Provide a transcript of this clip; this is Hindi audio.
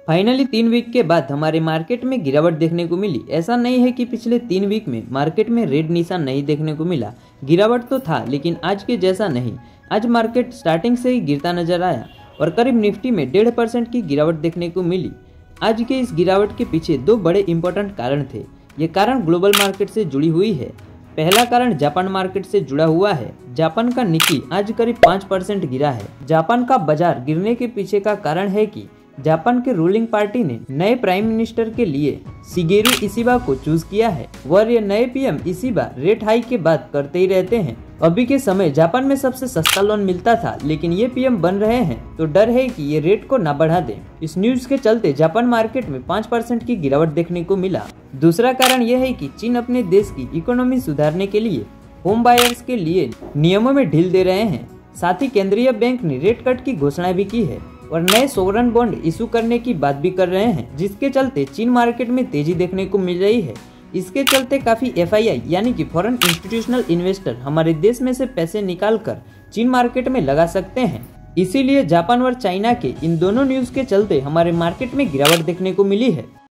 फाइनली 3 वीक के बाद हमारे मार्केट में गिरावट देखने को मिली। ऐसा नहीं है कि पिछले 3 वीक में मार्केट में रेड निशान नहीं देखने को मिला। गिरावट तो था, लेकिन आज के जैसा नहीं। आज मार्केट स्टार्टिंग से ही गिरता नजर आया और करीब निफ्टी में 1.5% की गिरावट देखने को मिली। आज के इस गिरावट के पीछे 2 बड़े इंपॉर्टेंट कारण थे। ये कारण ग्लोबल मार्केट से जुड़ी हुई है। पहला कारण जापान मार्केट से जुड़ा हुआ है। जापान का निक्की आज करीब 5% गिरा है। जापान का बाजार गिरने के पीछे का कारण है कि जापान के रूलिंग पार्टी ने नए प्राइम मिनिस्टर के लिए शिगेरू इशिबा को चूज किया है और ये नए पीएम इशिबा रेट हाइक के बाद करते ही रहते हैं। अभी के समय जापान में सबसे सस्ता लोन मिलता था, लेकिन ये पीएम बन रहे हैं तो डर है कि ये रेट को ना बढ़ा दें। इस न्यूज के चलते जापान मार्केट में 5% की गिरावट देखने को मिला। दूसरा कारण यह है कि चीन अपने देश की इकोनॉमी सुधारने के लिए होम बायर्स के लिए नियमों में ढील दे रहे हैं। साथ ही केंद्रीय बैंक ने रेट कट की घोषणा भी की है और नए सोवरन बॉन्ड इशू करने की बात भी कर रहे हैं, जिसके चलते चीन मार्केट में तेजी देखने को मिल रही है। इसके चलते काफी एफआईआई यानी कि फॉरेन इंस्टीट्यूशनल इन्वेस्टर हमारे देश में से पैसे निकालकर चीन मार्केट में लगा सकते हैं। इसीलिए जापान और चाइना के इन दोनों न्यूज के चलते हमारे मार्केट में गिरावट देखने को मिली है।